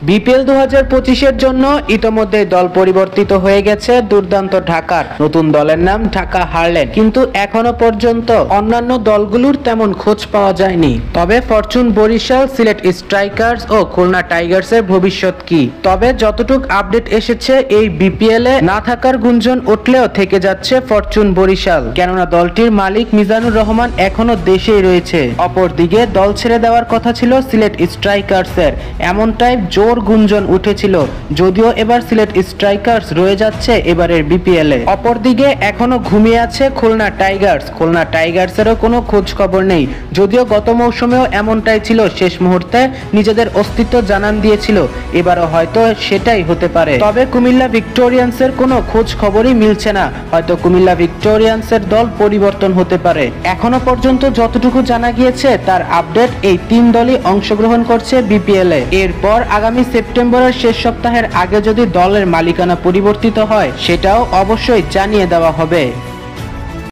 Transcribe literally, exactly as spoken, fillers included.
BPL দু হাজার পঁচিশের জন্য ইতোমধ্যে দল পরিবর্তিত হয়ে গেছে দুর্দান্ত ঢাকার। নতুন দলের নাম ঢাকা হারল্যান্ড, কিন্তু এখনো পর্যন্ত অন্যান্য দলগুলোর তেমন খোঁজ পাওয়া যায়নি। তবে ফরচুন বরিশাল, সিলেট স্ট্রাইকার্স ও খুলনা টাইগার্সের ভবিষ্যৎ কি? তবে যতটুকু আপডেট এসেছে, এই বিপিএল এ না থাকার গুঞ্জন উঠলেও থেকে যাচ্ছে ফরচুন বরিশাল, কেননা দলটির মালিক মিজানুর রহমান এখনো দেশেই রয়েছে। অপরদিকে দল ছেড়ে দেওয়ার কথা ছিল সিলেট স্ট্রাইকার্সের, এমনটাই জোর গুঞ্জন উঠেছিল। যদিও এবার সিলেট স্ট্রাইকার্স রয়ে যাচ্ছে এবারের বিপিএল এ। অপরদিকে এখনো ঘুমিয়ে আছে খুলনা টাইগার্স। খুলনা টাইগার্সেরও কোনো খোঁজ খবর নেই, যদিও গত মৌসুমেও এমনটাই ছিল, শেষ মুহূর্তে নিজেদের অস্তিত্ব জানান দিয়েছিল। এবারও হয়তো সেটাই হতে পারে। তবে কুমিল্লা ভিক্টোরিয়ান্সের কোনো খোঁজ খবরই মিলছে না, হয়তো কুমিল্লা ভিক্টোরিয়ান্সের দল পরিবর্তন হতে পারে। এখনো পর্যন্ত যতটুকু জানা গিয়েছে তার আপডেট, এই তিন দলই অংশগ্রহণ করছে বিপিএল এ। এরপর আগামী সেপ্টেম্বরের শেষ সপ্তাহের আগে যদি দলের মালিকানা পরিবর্তিত হয়, সেটাও অবশ্যই জানিয়ে দেওয়া হবে।